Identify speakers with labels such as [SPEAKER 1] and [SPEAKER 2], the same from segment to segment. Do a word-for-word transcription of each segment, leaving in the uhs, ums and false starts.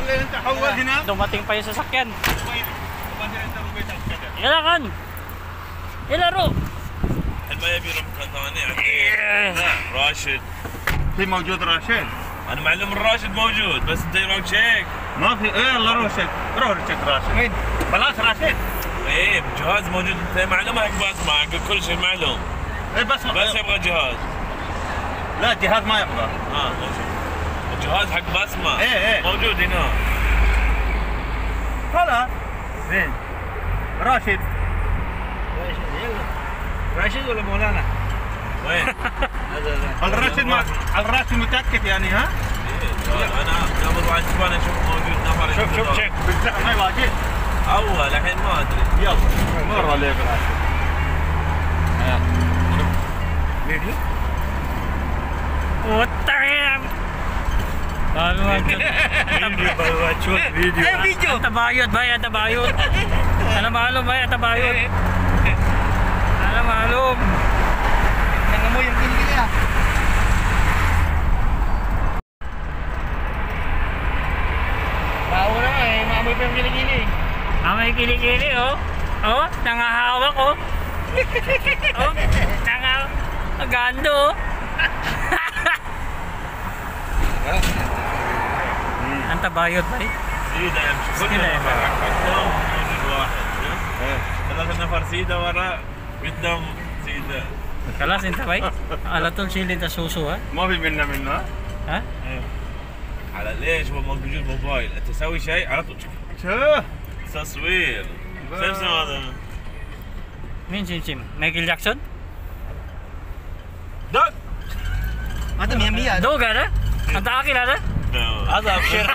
[SPEAKER 1] Dumating pa yung sasakyan. Kailangan. Ilaro.
[SPEAKER 2] ما يبي رمكان ثاني لا راشد
[SPEAKER 3] في موجود راشد
[SPEAKER 2] انا معلوم الراشد موجود بس انت يراك شيك
[SPEAKER 3] ما في ايه يلا روح شيك روح شيك راشد وين بلاش راشد
[SPEAKER 2] ايه جهاز موجود انت معلوم حق بس معك كل شيء معلوم
[SPEAKER 3] ايه بس
[SPEAKER 2] بس يبغى جهاز
[SPEAKER 3] لا جهاز ما يبغى
[SPEAKER 2] اه الجهاز حق بسمه
[SPEAKER 3] ايه ايه
[SPEAKER 2] موجود هنا
[SPEAKER 3] خلاص وين راشد
[SPEAKER 4] راشد ولا مولانا؟
[SPEAKER 2] وين؟
[SPEAKER 3] الراشد ما الراشد متأكد يعني ها؟
[SPEAKER 2] ايه انا قبل واحد اسبوع اشوف موجود نفر
[SPEAKER 3] شوف شوف شوف بالزحمة ما يواجه
[SPEAKER 2] اول الحين ما ادري
[SPEAKER 3] يلا مر عليه بالراشد شوف فيديو
[SPEAKER 1] Utang.
[SPEAKER 4] Video video.
[SPEAKER 1] Tabayot ba? Tabayot. Alam malum ba? Tabayot. Alam malum.
[SPEAKER 4] Nangamoy yung kilikili ah. Bawo na eh, maamoy pa yung kilikili.
[SPEAKER 1] Amoy kilikili oh. Oh, nangahawak oh. Oh, nanga gando oh. Ang tabayot ba eh?
[SPEAKER 2] سيدة يمشي كل نفر قدام موجود واحد ثلاثة نفر سيدة وراء قدام سيدة
[SPEAKER 1] خلاص انت باي على طول شيل انت سوسو ها
[SPEAKER 3] ما في منا منا
[SPEAKER 1] ها
[SPEAKER 2] على ليش هو موجود موبايل انت تسوي شيء على طول
[SPEAKER 3] شوف
[SPEAKER 2] تصوير سمسم هذا
[SPEAKER 1] مين سمسم مايكل جاكسون
[SPEAKER 2] دوغ
[SPEAKER 4] هذا مية مية
[SPEAKER 1] دوغ هذا انت عاقل هذا
[SPEAKER 2] هذا ابشر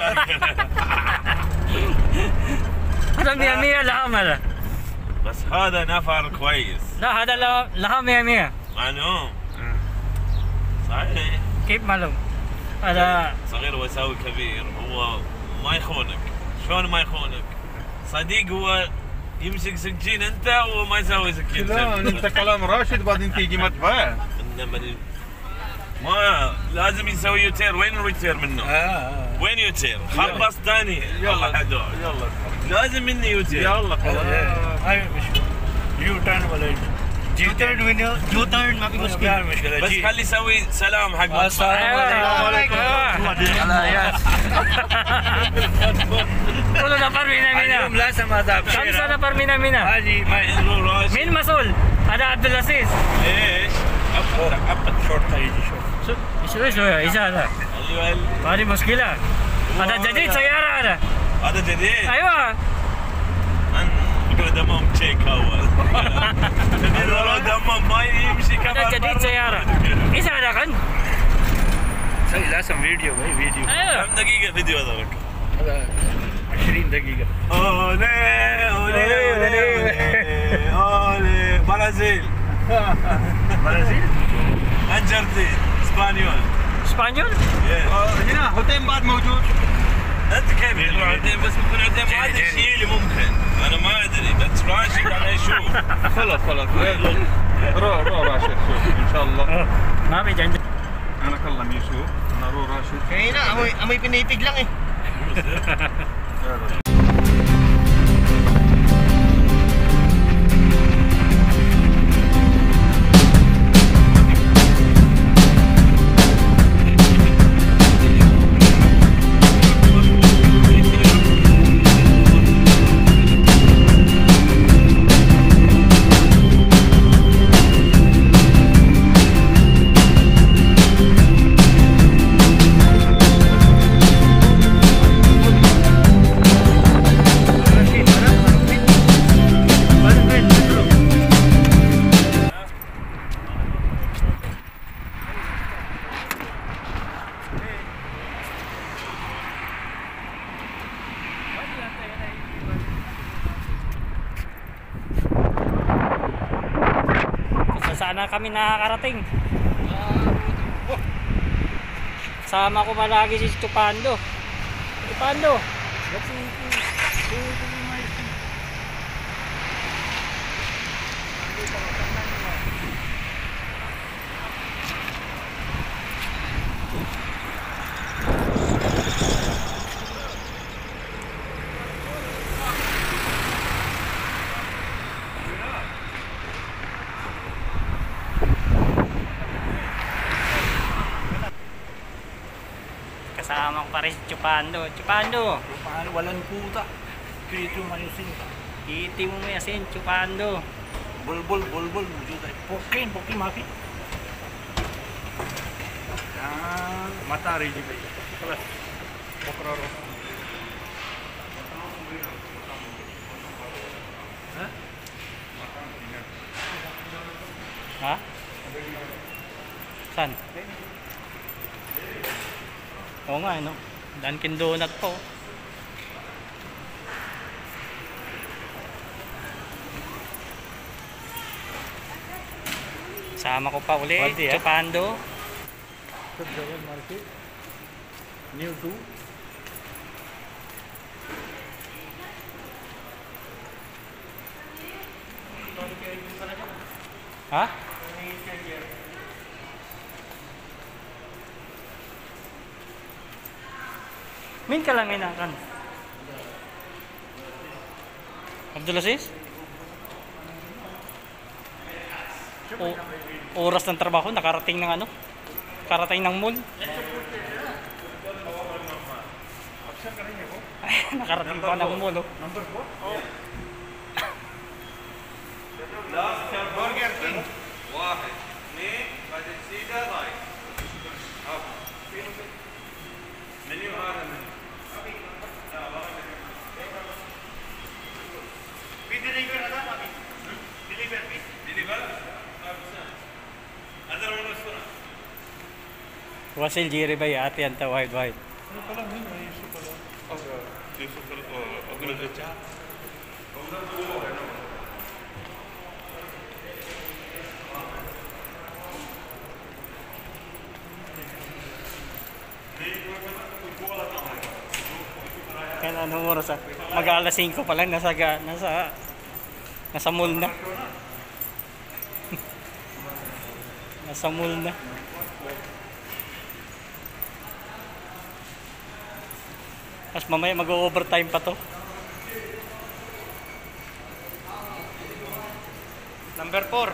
[SPEAKER 1] هذا مية مية لهم هذا
[SPEAKER 2] بس هذا نفر كويس
[SPEAKER 1] لا هذا لهم مية مية
[SPEAKER 2] معلوم صحيح
[SPEAKER 1] كيف معلوم هذا
[SPEAKER 2] صغير ويساوي كبير هو ما يخونك شلون ما يخونك صديق هو يمسك سكين انت وما يسوي سكين
[SPEAKER 3] لا انت كلام راشد بعدين تيجي مدفع
[SPEAKER 2] انما ما لازم يسوي يوتير وين اليوتير منه؟ آه. وين يوتير؟ خلص ثاني
[SPEAKER 3] يلا
[SPEAKER 2] حدود
[SPEAKER 3] يلا
[SPEAKER 2] لازم مني يوتير
[SPEAKER 3] يلا خلاص
[SPEAKER 4] هاي مش يو تيرن ولا يو تيرن وين يو تيرن ما في مشكلة مشكلة
[SPEAKER 2] بس خلي يسوي سلام حق
[SPEAKER 1] السلام عليكم
[SPEAKER 4] هلا ياس
[SPEAKER 1] كله نفر منا منا
[SPEAKER 4] لازم هذا
[SPEAKER 1] خمسة نفر منا منا
[SPEAKER 4] هذه ما
[SPEAKER 1] مين مسؤول؟ هذا عبد العزيز
[SPEAKER 2] ايش؟
[SPEAKER 4] ابقى ابقى شرطة يجي شوف
[SPEAKER 1] ايش ايش ايش هذا؟
[SPEAKER 2] ايوه
[SPEAKER 1] هذه مشكلة هذا جديد سيارة هذا
[SPEAKER 2] هذا جديد
[SPEAKER 1] ايوه
[SPEAKER 2] يقول دمام تشيك اول جديد والله دمام ما يمشي كمان
[SPEAKER 1] هذا جديد سيارة ايش هذا كان؟
[SPEAKER 4] سوي لازم فيديو باي فيديو
[SPEAKER 1] ايوه
[SPEAKER 2] كم دقيقة فيديو هذاك؟
[SPEAKER 4] هذا عشرين دقيقة
[SPEAKER 2] اولي اولي اولي اولي برازيل
[SPEAKER 3] برازيل
[SPEAKER 2] انجرتين اسبانيول
[SPEAKER 1] اسبانيول؟
[SPEAKER 3] هنا هوتين بعد موجود
[SPEAKER 2] انت كيف تروح عندين بس ممكن عندين ما ادري الشيء اللي ممكن انا ما ادري بس راشد انا اشوف
[SPEAKER 3] خلاص خلاص روح روح راشد شوف ان شاء الله
[SPEAKER 1] ما بيجي عندك
[SPEAKER 3] انا كلم يوسف انا روح راشد
[SPEAKER 4] kaya na amoy amoy pinipig lang eh
[SPEAKER 1] sana kami nakakarating. Sama ko malagi si Tupando. Tupando. Kasama ko pa rin si Chupando. Chupando!
[SPEAKER 4] Paano walang puta? Pito manusin.
[SPEAKER 1] Iti mo may asin, Chupando.
[SPEAKER 4] Bulbul, bulbul, mujud ay. Pokin, pokin mafi. Yan, mata rin di ba? Kelas. Pokroro. Ha?
[SPEAKER 1] Ha? Saan? Oo nga, no? Dunkin Donut po. Sama ko pa uli,
[SPEAKER 4] Pwede, eh?
[SPEAKER 1] Chupando.
[SPEAKER 4] Jawal market. New two.
[SPEAKER 1] Ha? Min ka lang inakan. Abdulaziz? O, oras ng trabaho, nakarating ng ano? Karating ng mall. Ay, nakarating pa ng mall. Oh.
[SPEAKER 4] Number four.
[SPEAKER 2] برجر كينج واحد اثنين بعدين سيدا رايت أب. منيو هذا منيو
[SPEAKER 4] We deliver ada kami. Deliver please.
[SPEAKER 2] ديليفر هذا هو الرestaurant
[SPEAKER 1] Wasil Jiri ba yati yan ta wide wide.
[SPEAKER 3] Ano pala, yun, ay Yusuf pala. Ah, Yusuf pala. Oh, ang ganda siya.
[SPEAKER 1] Kaya anong oras ah? Mag-alas singko pa lang, nasa, ga- nasa, nasa mall na. Nasa mall na. Tapos mamaya mag-overtime pa to.
[SPEAKER 4] Number four.